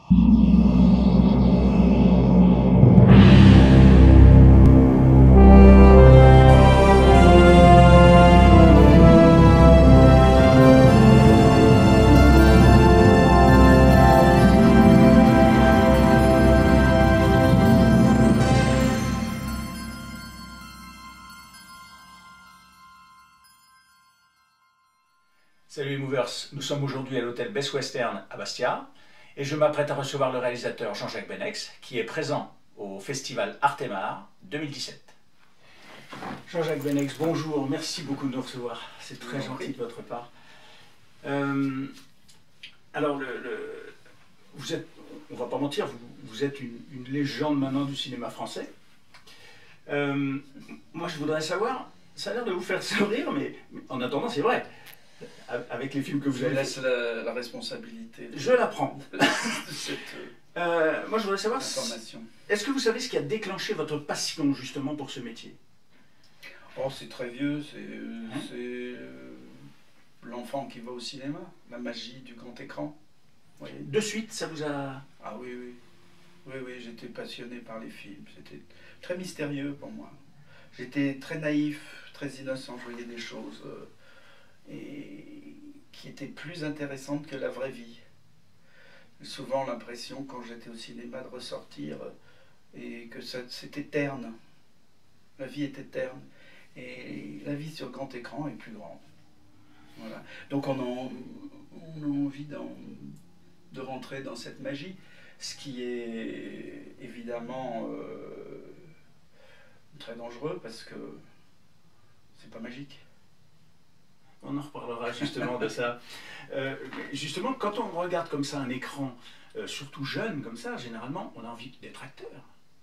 Salut les movers, nous sommes aujourd'hui à l'hôtel Best Western à Bastia et je m'apprête à recevoir le réalisateur Jean-Jacques Benex qui est présent au festival Artemare 2017. Jean-Jacques Benex, bonjour, merci beaucoup de nous recevoir, c'est très gentil de votre part. Alors, vous êtes, on ne va pas mentir, vous êtes une légende maintenant du cinéma français. Moi je voudrais savoir, ça a l'air de vous faire sourire, mais en attendant c'est vrai. Avec les films que vous avez laisse la responsabilité. Je la prends. De cette moi, je voudrais savoir, information. Est-ce que vous savez ce qui a déclenché votre passion justement pour ce métier? Oh, c'est très vieux, c'est l'enfant qui va au cinéma, la magie du grand écran. Oui. De suite, ça vous a... Ah oui, oui. Oui, oui, j'étais passionné par les films. C'était très mystérieux pour moi. J'étais très naïf, très innocent, je voyais des choses... et qui était plus intéressante que la vraie vie. J'ai souvent l'impression, quand j'étais au cinéma, de ressortir et que c'était terne. La vie était terne. Et la vie sur grand écran est plus grande. Voilà. Donc on a envie de rentrer dans cette magie, ce qui est évidemment très dangereux parce que c'est pas magique. On en reparlera justement de ça. Justement, quand on regarde comme ça un écran, surtout jeune comme ça, généralement, on a envie d'être acteur.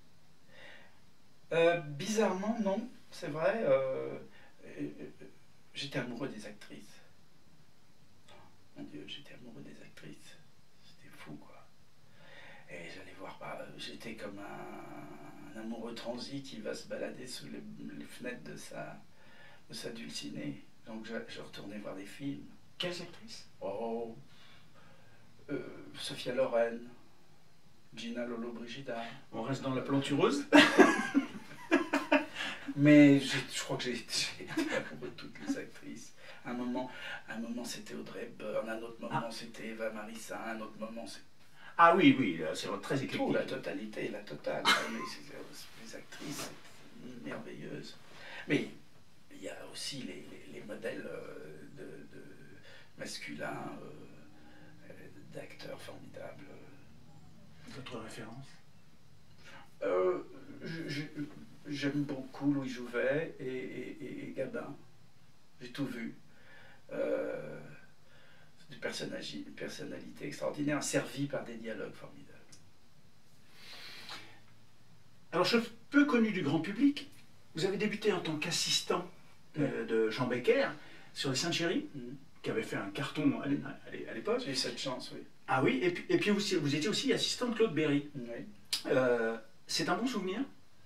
Bizarrement, non, c'est vrai. J'étais amoureux des actrices. Mon Dieu, j'étais amoureux des actrices. C'était fou, quoi. Et j'allais voir, j'étais comme un amoureux transi qui va se balader sous les fenêtres de sa dulcinée. Donc je retournais voir des films. Quelles actrices? Oh, Sophia Loren, Gina Lollobrigida. On reste dans la plantureuse. Mais je crois que j'ai été amoureux de toutes les actrices. Un moment c'était Audrey Hepburn, un autre moment c'était Eva Marissa, un autre moment c'est... Ah oui, oui, c'est très éclectique. La totalité, la totale. Les actrices merveilleuses. Mais il y a aussi les modèles masculins, d'acteurs formidables. Votre référence? J'aime beaucoup Louis Jouvet et Gabin. J'ai tout vu. Des personnalités extraordinaires, servies par des dialogues formidables. Alors, je peu connu du grand public, vous avez débuté en tant qu'assistant de Jean Becker sur Les Saintes Chéries, qui avait fait un carton à l'époque. J'ai eu cette chance, oui. Ah oui, et puis vous étiez aussi assistant de Claude Berry. Oui. C'est un bon souvenir?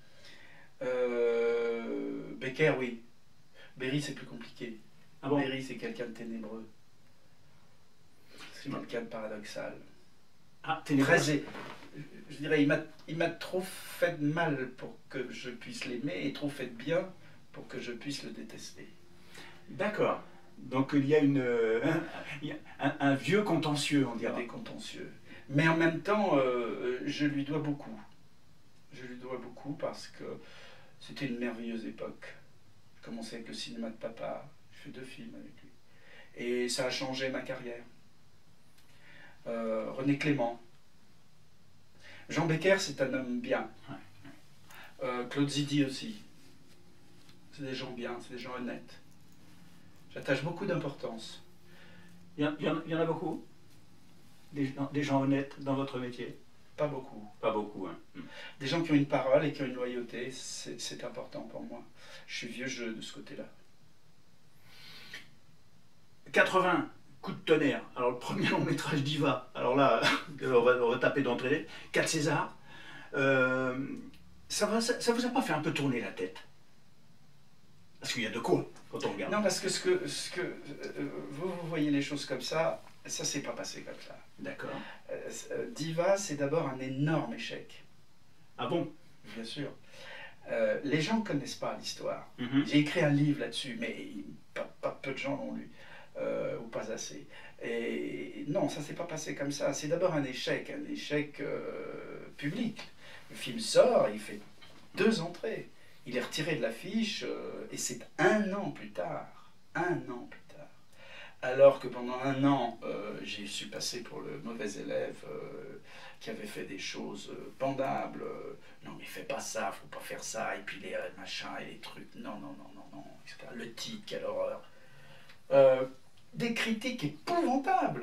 Becker, oui. Berry, c'est plus compliqué. Ah bon? Berry, c'est quelqu'un de ténébreux. C'est quelqu'un de paradoxal. Ah, ténébreux. Je dirais, il m'a trop fait de mal pour que je puisse l'aimer et trop fait de bien pour que je puisse le détester. D'accord. Donc il y a un vieux contentieux, on dirait. Des contentieux. Mais en même temps, je lui dois beaucoup. Je lui dois beaucoup parce que c'était une merveilleuse époque. J'ai commencé avec le cinéma de papa, j'ai fait 2 films avec lui. Et ça a changé ma carrière. René Clément. Jean Becker, c'est un homme bien. Claude Zidi aussi. C'est des gens bien, c'est des gens honnêtes. J'attache beaucoup d'importance. Il y en a beaucoup? Des gens honnêtes dans votre métier? Pas beaucoup. Pas beaucoup, hein. Des gens qui ont une parole et qui ont une loyauté, c'est important pour moi. Je suis vieux jeu de ce côté-là. 80, coup de tonnerre. Alors le premier long métrage d'Iva. Alors là, on va taper d'entrée. 4 Césars. Ça vous a pas fait un peu tourner la tête? Parce qu'il y a de quoi quand on regarde. Non, parce que vous voyez les choses comme ça. Ça s'est pas passé comme ça. D'accord. Diva, c'est d'abord un énorme échec. Ah bon? Bien sûr. Les gens ne connaissent pas l'histoire. Mm-hmm. J'ai écrit un livre là-dessus, mais pas peu de gens l'ont lu, ou pas assez. Et non, ça ne s'est pas passé comme ça. C'est d'abord un échec public. Le film sort, il fait 2 entrées. Il est retiré de l'affiche, et c'est 1 an plus tard. 1 an plus tard. Alors que pendant 1 an, j'ai su passer pour le mauvais élève qui avait fait des choses pendables. Non, mais fais pas ça, faut pas faire ça. Et puis les machins et les trucs. Non, non, non, non, non, etc. Le titre, quelle horreur. Des critiques épouvantables.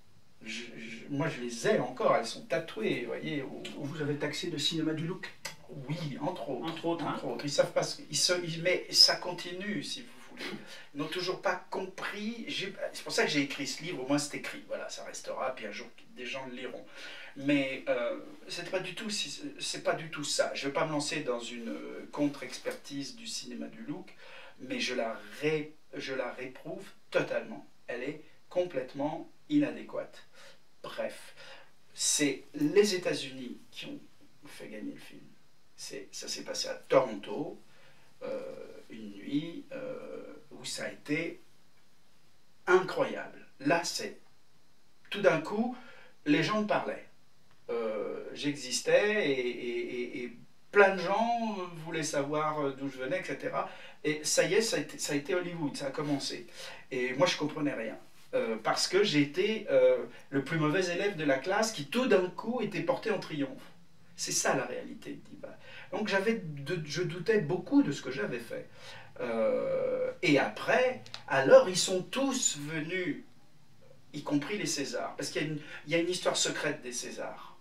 Moi, je les ai encore, elles sont tatouées, vous voyez. Vous avez taxé de cinéma du look? Oui, entre autres. Entre autres, hein. Entre autres. Ils savent pas ce mais ça continue, si vous voulez. Ils n'ont toujours pas compris. C'est pour ça que j'ai écrit ce livre, au moins c'est écrit. Voilà, ça restera, puis un jour des gens le liront. Mais c'est pas du tout ça. Je ne vais pas me lancer dans une contre-expertise du cinéma du look, mais je la réprouve totalement. Elle est complètement inadéquate. Bref, c'est les États-Unis qui ont fait gagner le film. Ça s'est passé à Toronto, une nuit où ça a été incroyable. Là, c'est tout d'un coup, les gens me parlaient. J'existais et plein de gens voulaient savoir d'où je venais, etc. Et ça y est, ça a été Hollywood, ça a commencé. Et moi, je ne comprenais rien. Parce que j'étais le plus mauvais élève de la classe qui, tout d'un coup, était porté en triomphe. C'est ça la réalité de Diva. Donc je doutais beaucoup de ce que j'avais fait. Et après, alors ils sont tous venus, y compris les Césars, parce qu'il y a une histoire secrète des Césars.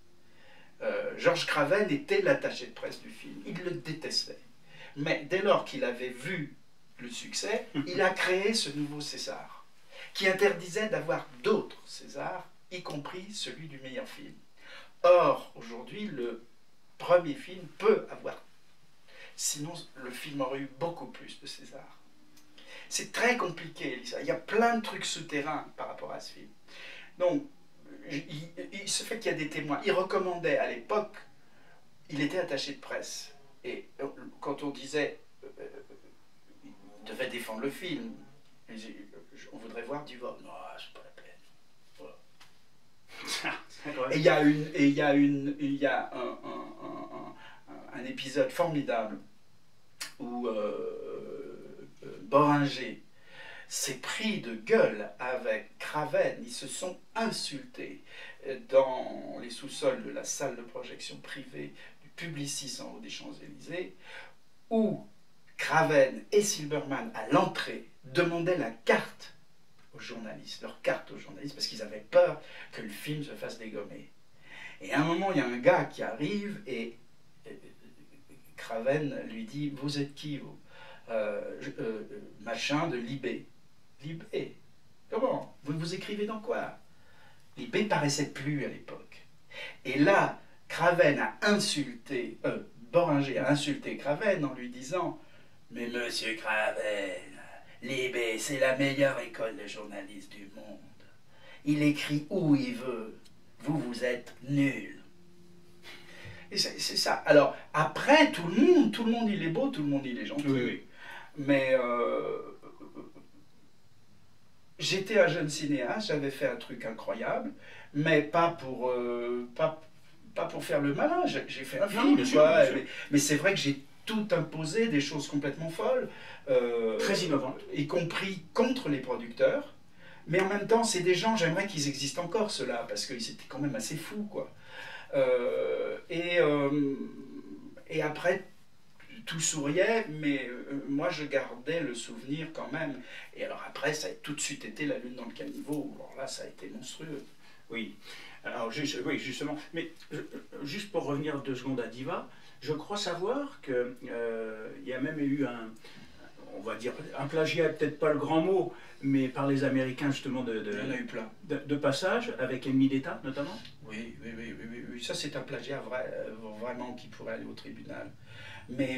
Georges Craven était l'attaché de presse du film, il le détestait. Mais dès lors qu'il avait vu le succès, il a créé ce nouveau César, qui interdisait d'avoir d'autres Césars, y compris celui du meilleur film. Or, aujourd'hui, le premier film peut avoir. Sinon, le film aurait eu beaucoup plus de César. C'est très compliqué, Lisa. Il y a plein de trucs souterrains par rapport à ce film. Donc, il se fait qu'il y a des témoins. Il recommandait à l'époque, il était attaché de presse. Et quand on disait, il devait défendre le film, on voudrait voir du vol. Non, c'est pas la peine. Et il y a un épisode formidable où Boringer s'est pris de gueule avec Craven. Ils se sont insultés dans les sous-sols de la salle de projection privée du Publicis en haut des Champs-Élysées, où Craven et Silberman, à l'entrée, demandaient la carte aux journalistes, leur carte aux journalistes, parce qu'ils avaient peur que le film se fasse dégommer. Et à un moment, il y a un gars qui arrive et Craven lui dit « Vous êtes qui, vous ?» Machin de Libé. Libé? Comment? Vous écrivez dans quoi? Libé paraissait plus à l'époque. Et là, Craven a insulté, Boringer a insulté Craven en lui disant « Mais monsieur Craven, Libé, c'est la meilleure école de journalistes du monde. Il écrit où il veut. Vous êtes nul. » Et c'est ça. Alors, après, tout le monde, il est beau, tout le monde, il est gentil. Oui, oui. Mais j'étais un jeune cinéaste, j'avais fait un truc incroyable, mais pas pour faire le malin. J'ai fait un film, bien sûr. Mais c'est vrai que j'ai tout imposé, des choses complètement folles. Très innovantes. Y compris contre les producteurs. Mais en même temps, c'est des gens, j'aimerais qu'ils existent encore, ceux-là, parce qu'ils étaient quand même assez fous, quoi. Et après, tout souriait, mais moi, je gardais le souvenir quand même. Et alors après, ça a tout de suite été La Lune dans le caniveau. Alors là, ça a été monstrueux. Oui. Alors, oui, justement. Mais juste pour revenir 2 secondes à Diva, je crois savoir qu'il y a même eu on va dire, un plagiat, peut-être pas le grand mot, mais par les Américains, justement, Il y en a eu plein. De passage, avec Ennemi d'État, notamment. Oui. Ça, c'est un plagiat vraiment qui pourrait aller au tribunal. Mais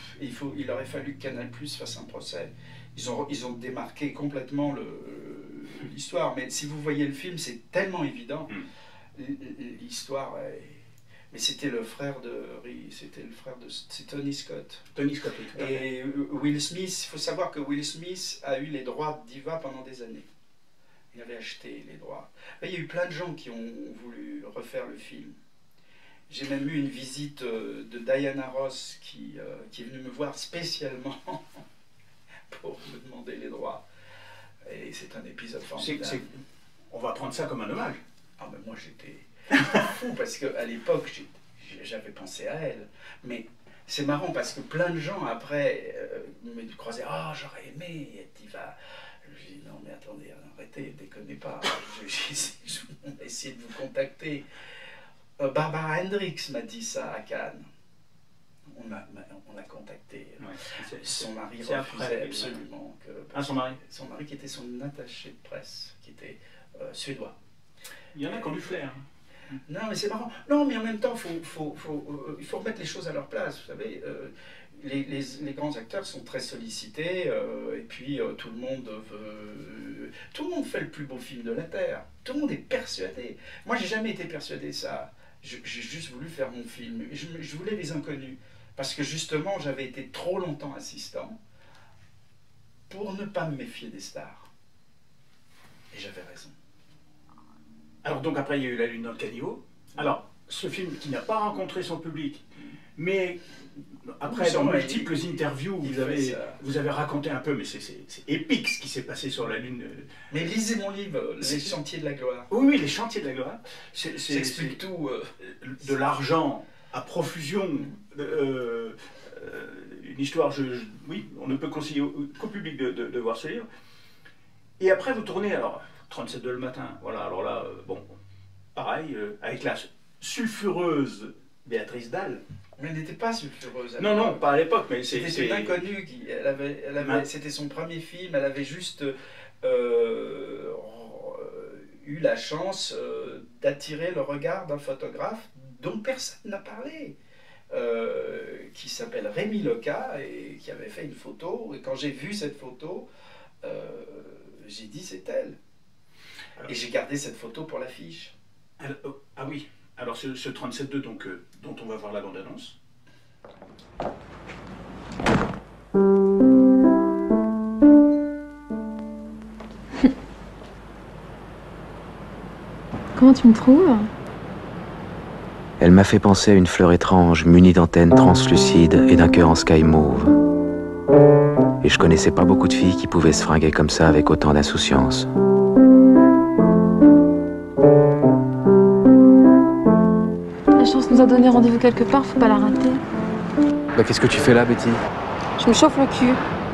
il aurait fallu que Canal+ fasse un procès. Ils ont démarqué complètement l'histoire, mais si vous voyez le film, c'est tellement évident. L'histoire, mais c'était le frère de c'est Tony Scott. Tony Scott, oui, tout à fait. Et Will Smith, il faut savoir que Will Smith a eu les droits de Diva pendant des années. Il avait acheté les droits. Il y a eu plein de gens qui ont voulu refaire le film. J'ai même eu une visite de Diana Ross qui est venue me voir spécialement pour me demander les droits. Et c'est un épisode formidable. On va prendre ça comme un hommage. Ah mais moi j'étais fou parce qu'à l'époque j'avais pensé à elle. Mais c'est marrant parce que plein de gens après me croisaient. Ah, j'aurais aimé être Diva. Je dis non mais attendez, arrêtez, déconnez pas. On va essayer de vous contacter. Barbara Hendricks m'a dit ça à Cannes. On l'a contacté. Ouais, son mari refusait absolument. Son mari. Son mari qui était son attaché de presse, qui était suédois. Il y en a qui ont du flair. Non, mais c'est marrant. Non, mais en même temps, il faut remettre les choses à leur place. Vous savez, les grands acteurs sont très sollicités, et puis tout le monde fait le plus beau film de la Terre. Tout le monde est persuadé. Moi, j'ai jamais été persuadé de ça. J'ai juste voulu faire mon film. Je voulais Les Inconnus. Parce que justement, j'avais été trop longtemps assistant pour ne pas me méfier des stars. Et j'avais raison. Alors donc après, il y a eu La Lune dans le caniveau. Alors, ce film qui n'a pas rencontré son public, mais après, dans multiples interviews, vous avez raconté un peu, mais c'est épique ce qui s'est passé sur la Lune. Mais lisez mon livre, Les Chantiers de la Gloire. Oui, Les Chantiers de la Gloire. J'explique tout. De l'argent à profusion, une histoire, oui, on ne peut conseiller qu'au public de voir ce livre. Et après, vous tournez, alors, 37 de le matin, voilà, alors là, bon, pareil, avec la sulfureuse Béatrice Dalle. Mais elle n'était pas sulfureuse. Non, pas à l'époque, mais c'était une inconnue. C'était son premier film, elle avait juste eu la chance d'attirer le regard d'un photographe dont personne n'a parlé, qui s'appelle Rémi Leca et qui avait fait une photo. Et quand j'ai vu cette photo, j'ai dit c'est elle. Et j'ai gardé cette photo pour l'affiche. Ah oui, alors ce 37.2 donc, dont on va voir la bande-annonce. Comment tu me trouves? Elle m'a fait penser à une fleur étrange munie d'antennes translucides et d'un cœur en sky mauve. Et je connaissais pas beaucoup de filles qui pouvaient se fringuer comme ça avec autant d'insouciance. La chance nous a donné rendez-vous quelque part, faut pas la rater. Bah qu'est-ce que tu fais là, Betty? Je me chauffe le cul.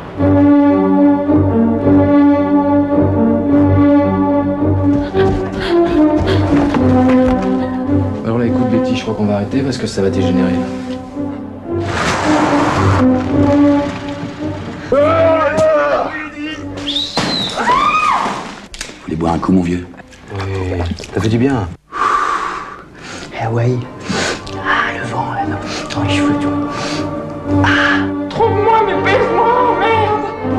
Alors là, écoute Betty, je crois qu'on va arrêter parce que ça va dégénérer. Vous voulez boire un coup, mon vieux? Oui, ça fait du bien. Eh ouais. Ah, le vent, là, dans les cheveux, tu vois. Ah, trouve-moi, mais baise-moi, merde.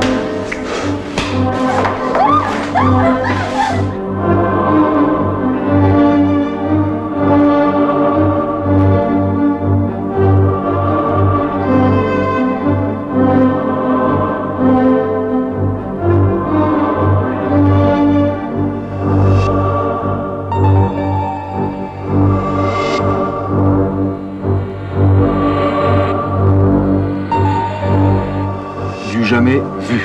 Jamais vu.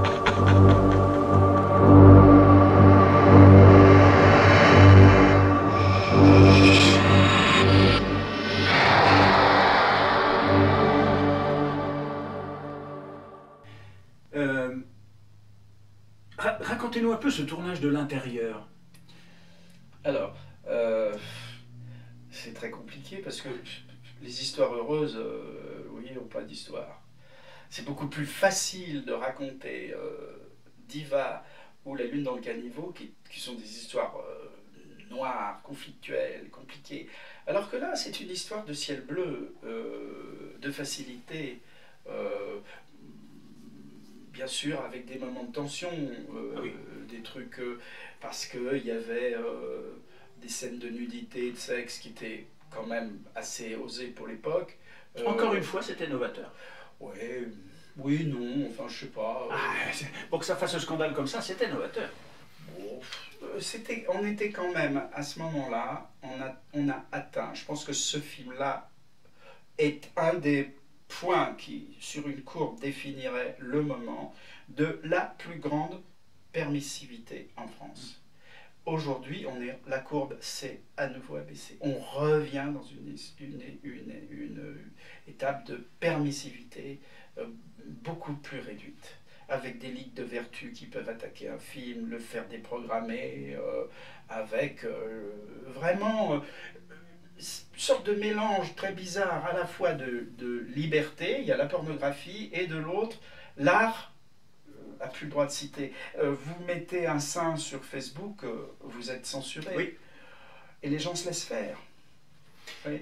Racontez-nous un peu ce tournage de l'intérieur. Alors, c'est très compliqué parce que les histoires heureuses, oui, n'ont pas d'histoire. C'est beaucoup plus facile de raconter Diva ou La Lune dans le caniveau, qui sont des histoires noires, conflictuelles, compliquées. Alors que là, c'est une histoire de ciel bleu, de facilité. bien sûr, avec des moments de tension, oui. des trucs, parce qu'il y avait des scènes de nudité, de sexe qui étaient quand même assez osées pour l'époque. Encore une fois, c'était novateur. Ouais, oui, non, enfin, je sais pas. Pour que ça fasse un scandale comme ça, c'était novateur. Bon, on était quand même, à ce moment-là, on a atteint, je pense que ce film-là est un des points qui, sur une courbe, définirait le moment de la plus grande permissivité en France. Aujourd'hui, la courbe s'est à nouveau abaissée. On revient dans une étape de permissivité beaucoup plus réduite, avec des ligues de vertu qui peuvent attaquer un film, le faire déprogrammer, avec vraiment une sorte de mélange très bizarre à la fois de liberté, il y a la pornographie, et de l'autre, l'art a plus le droit de citer. Vous mettez un sein sur Facebook, vous êtes censuré. Oui. Et les gens se laissent faire. Oui.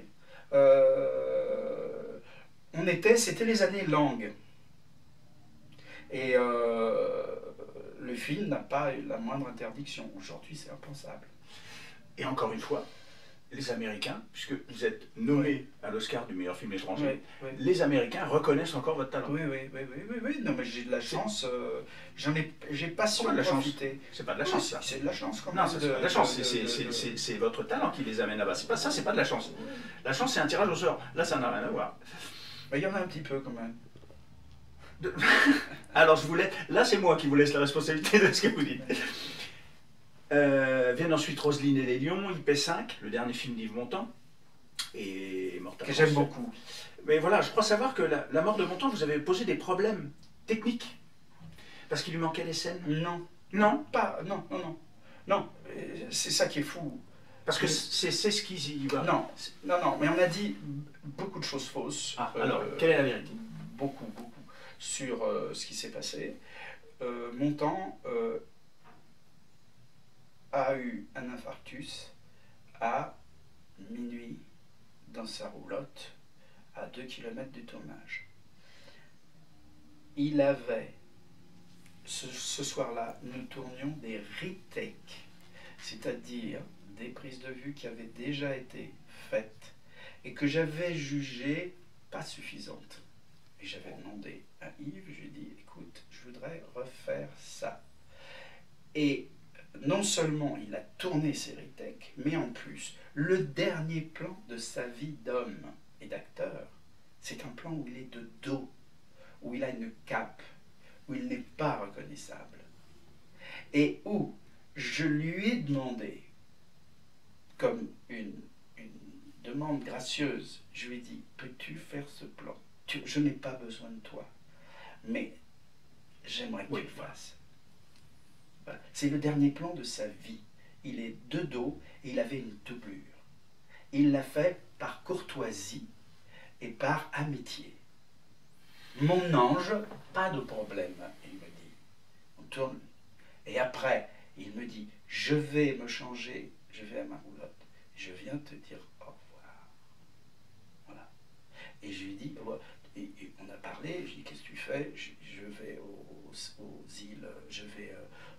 C'était les années Lang. Et le film n'a pas eu la moindre interdiction. Aujourd'hui, c'est impensable. Et encore une fois, les Américains, puisque vous êtes nommé à l'Oscar du meilleur film étranger, les Américains reconnaissent encore votre talent. Oui. Non, mais j'ai de la chance. J'ai pas su en profiter. C'est pas de la chance, ça. C'est de la chance quand même. Non, c'est pas de la chance. C'est votre talent qui les amène là-bas. C'est pas ça, c'est pas de la chance. La chance, c'est un tirage au sort. Là, ça n'a rien à voir. Il y en a un petit peu quand même. Alors, là, c'est moi qui vous laisse la responsabilité de ce que vous dites. Viennent ensuite Roselyne et les Lions, IP5, le dernier film d'Yves Montand, et Mortal. Que j'aime beaucoup. Mais voilà, je crois savoir que la mort de Montand vous avez posé des problèmes techniques parce qu'il lui manquait les scènes. Non. Non. Non, c'est ça qui est fou. Parce que c'est ce qui y va. Non, mais on a dit beaucoup de choses fausses. Alors, quelle est la vérité? Beaucoup, sur ce qui s'est passé. Montand a eu un infarctus à minuit dans sa roulotte à 2 km du tournage. Il avait, ce soir-là, nous tournions des retakes, c'est-à-dire des prises de vue qui avaient déjà été faites et que j'avais jugées pas suffisantes. Et j'avais demandé à Yves, je lui ai dit, écoute, je voudrais refaire ça. Et non seulement il a tourné ses retakes, mais en plus, le dernier plan de sa vie d'homme et d'acteur, c'est un plan où il est de dos, où il a une cape, où il n'est pas reconnaissable. Et où je lui ai demandé, comme une demande gracieuse, je lui ai dit, peux-tu faire ce plan? Je n'ai pas besoin de toi, mais j'aimerais que tu le fasses. Voilà. C'est le dernier plan de sa vie. Il est de dos et il avait une doublure. Il l'a fait par courtoisie et par amitié. Mon ange, pas de problème, il me dit. On tourne. Et après, il me dit, je vais me changer, je vais à ma roulotte, je viens te dire au revoir. Voilà. Et je lui dis, et on a parlé, je lui dis, qu'est-ce que tu fais? Je vais aux îles, je vais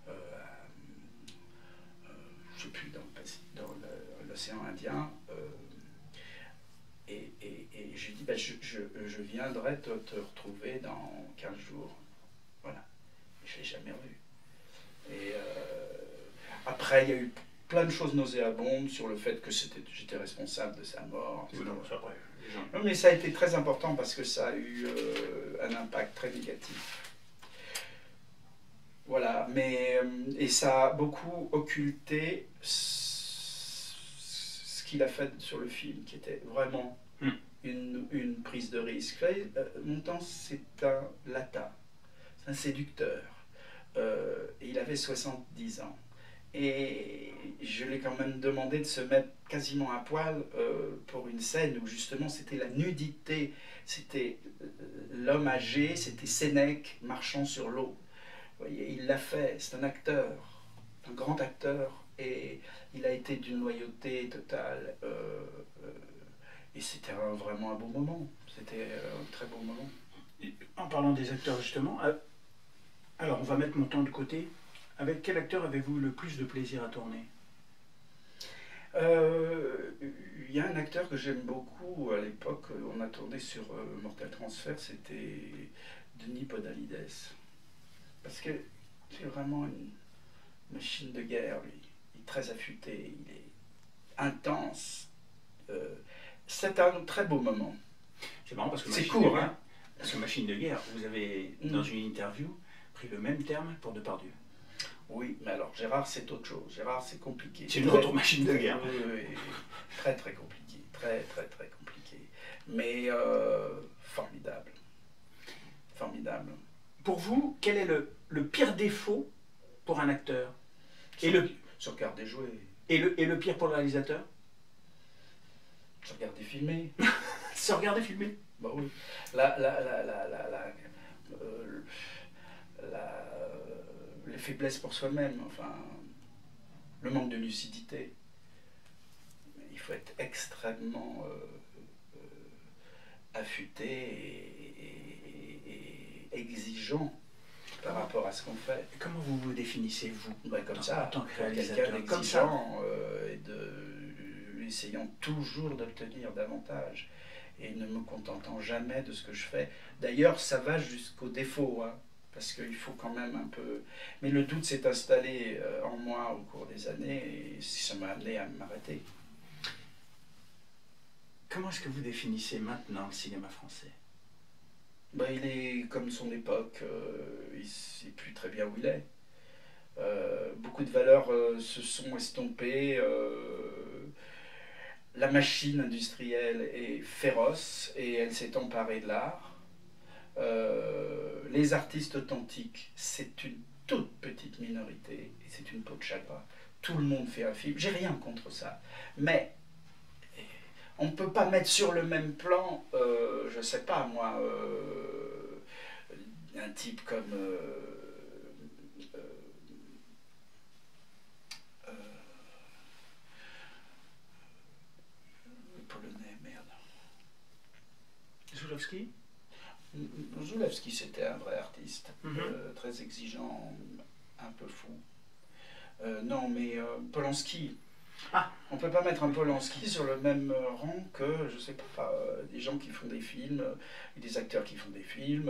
je sais plus, dans l'océan Indien, et je lui dis, ben, je viendrai te retrouver dans 15 jours. Voilà. Et je ne l'ai jamais revu. Et après, il y a eu plein de choses nauséabondes sur le fait que j'étais responsable de sa mort. Non, mais ça a été très important parce que ça a eu un impact très négatif. Voilà, et ça a beaucoup occulté ce qu'il a fait sur le film, qui était vraiment une prise de risque. Montand, c'est un latin, c'est un séducteur. Il avait 70 ans. Et je lui ai quand même demandé de se mettre quasiment à poil pour une scène où justement c'était la nudité, c'était l'homme âgé, c'était Sénèque marchant sur l'eau. Vous voyez, il l'a fait, c'est un acteur, un grand acteur, et il a été d'une loyauté totale. Et c'était vraiment un beau moment, c'était un très beau moment. En parlant des acteurs justement, Alors, on va mettre mon temps de côté. Avec quel acteur avez-vous le plus de plaisir à tourner? Il y a un acteur que j'aime beaucoup à l'époque, on a tourné sur Mortal Transfer, c'était Denis Podalides. Parce que c'est vraiment une machine de guerre, lui. Il est très affûté, il est intense. C'est un très beau moment. C'est marrant parce que C'est Machine court, de guerre, hein. parce que Machine de guerre, vous avez, dans une interview, pris le même terme pour Depardieu. Oui, mais alors Gérard, c'est autre chose. Gérard, c'est compliqué. C'est une autre machine de guerre. Oui, oui, très très compliqué. Très très très compliqué. Mais formidable. Formidable. Pour vous, quel est le pire défaut pour un acteur Se regarder jouer. et le pire pour le réalisateur? Se regarder filmer. Se regarder filmer. Bah oui. Les faiblesses pour soi-même, enfin, le manque de lucidité. Il faut être extrêmement affûté et exigeant par rapport à ce qu'on fait. Et comment vous vous définissez, vous, Comme ça, en tant que quelqu'un réalisateur, comme ça? d'exigeant essayant toujours d'obtenir davantage et ne me contentant jamais de ce que je fais. D'ailleurs, ça va jusqu'au défaut, hein, parce qu'il faut quand même un peu... Mais le doute s'est installé en moi au cours des années et ça m'a amené à m'arrêter. Comment est-ce que vous définissez maintenant le cinéma français? Il est comme son époque, il ne sait plus très bien où il est. Beaucoup de valeurs se sont estompées. La machine industrielle est féroce et elle s'est emparée de l'art. Les artistes authentiques, c'est une toute petite minorité et c'est une peau de chagrin. Tout le monde fait un film, j'ai rien contre ça. Mais on ne peut pas mettre sur le même plan, je ne sais pas moi, un type comme... polonais, merde. Zulawski? Zulawski, c'était un vrai artiste, Mhm. très exigeant, un peu fou. Non, mais Polanski. Ah. On ne peut pas mettre un Polanski sur le même rang que, je sais pas, des gens qui font des films, des acteurs qui font des films.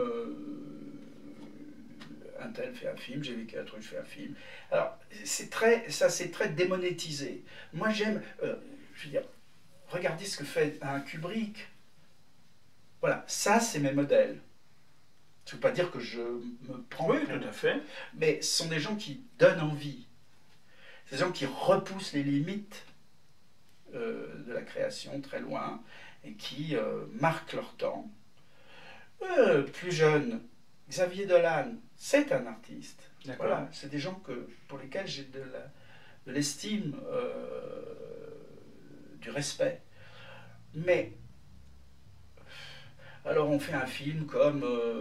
Un tel fait un film, j'ai vécu un truc, je fais un film. Alors, c'est très démonétisé. Moi, j'aime, je veux dire, regardez ce que fait un Kubrick. Voilà, ça, c'est mes modèles. Ça ne veut pas dire que je me prends... Oui, tout à fait. Mais ce sont des gens qui donnent envie. Ces gens qui repoussent les limites de la création très loin et qui marquent leur temps. Plus jeune, Xavier Dolan, c'est un artiste. Voilà, c'est des gens pour lesquels j'ai de l'estime, du respect. Mais, alors on fait un film comme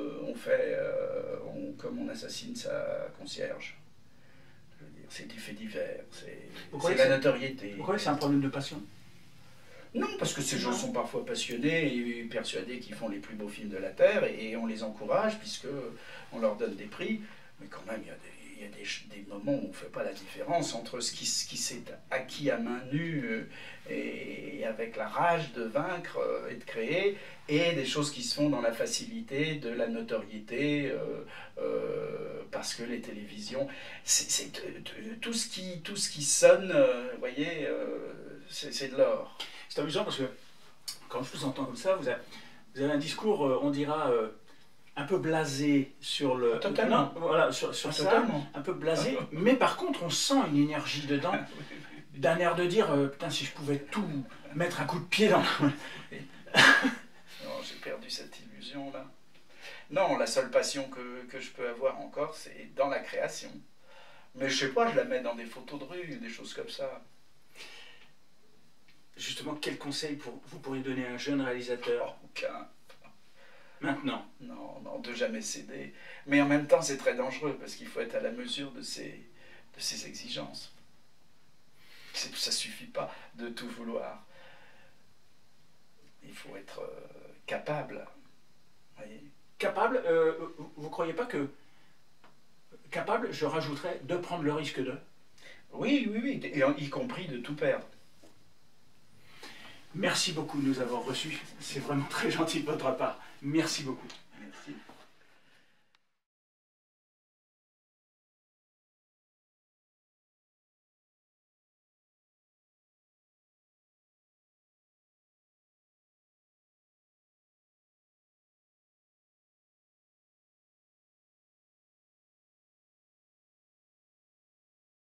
comme on assassine sa concierge. C'est du fait divers, c'est la notoriété. Pourquoi c'est un problème de passion? Non, parce que ces gens sont parfois passionnés et persuadés qu'ils font les plus beaux films de la Terre et on les encourage puisque on leur donne des prix. Mais quand même, il y a des moments où on ne fait pas la différence entre ce qui s'est acquis à main nue et avec la rage de vaincre et de créer, et des choses qui se font dans la facilité de la notoriété, parce que les télévisions, c'est tout ce qui sonne, vous voyez, c'est de l'or. C'est amusant parce que quand je vous entends comme ça, vous avez un discours, on dira, un peu blasé sur le... Totalement. Non, voilà, sur ça, Totalement. un peu blasé, mais par contre on sent une énergie dedans, d'un air de dire, putain, si je pouvais tout mettre un coup de pied dans... Non, j'ai perdu cette illusion-là. Non, la seule passion que je peux avoir encore, c'est dans la création. Mais je sais pas, je la mets dans des photos de rue, des choses comme ça. Justement, quel conseil vous pourriez donner à un jeune réalisateur? Aucun. Maintenant. Non, de jamais céder. Mais en même temps, c'est très dangereux parce qu'il faut être à la mesure de ses exigences. Ça suffit pas de tout vouloir. Il faut être capable. Voyez. Capable, vous croyez pas que capable, je rajouterais, de prendre le risque de... Oui, oui, oui, et y compris de tout perdre. Merci beaucoup de nous avoir reçus. C'est vraiment très gentil de votre part. Merci beaucoup. Merci.